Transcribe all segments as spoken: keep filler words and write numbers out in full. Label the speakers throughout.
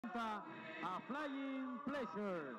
Speaker 1: A Flying Pleasure.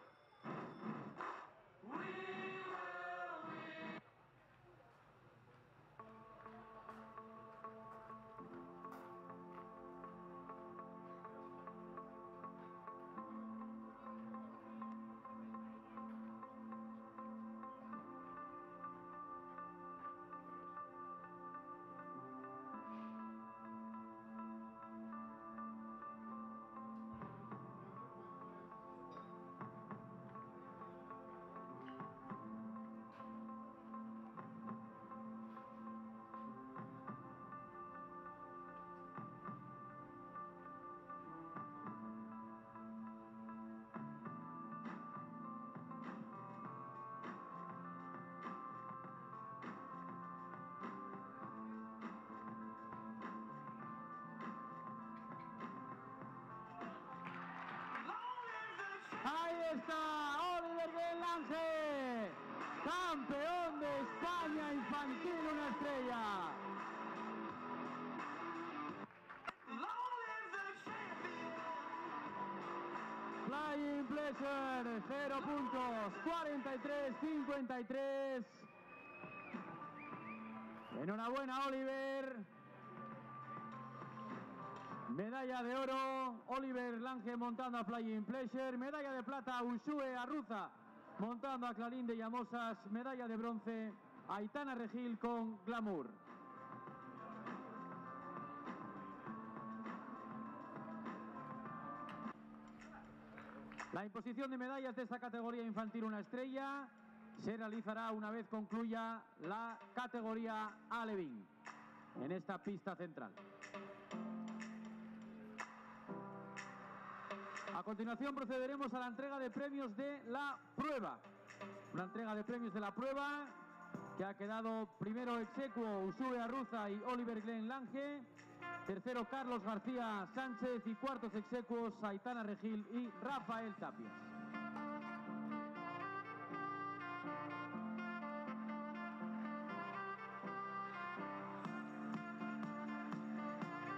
Speaker 1: Ahí está Oliver Glen Lange, campeón de España infantil, una estrella. Flying Pleasure, cero puntos, cuarenta y tres cincuenta y tres. Enhorabuena, Oliver. Medalla de oro, Oliver Lange montando a Flying Pleasure. Medalla de plata, Ushue Arruza montando a Clarín de Llamosas. Medalla de bronce, Aitana Regil con Glamour. La imposición de medallas de esta categoría infantil una estrella se realizará una vez concluya la categoría Alevín en esta pista central. A continuación procederemos a la entrega de premios de la prueba. Una entrega de premios de la prueba que ha quedado primero ex aequo Ushue Arruza y Oliver Glen Lange, tercero Carlos García Sánchez y cuartos ex aequos Aitana Regil y Rafael Tapias.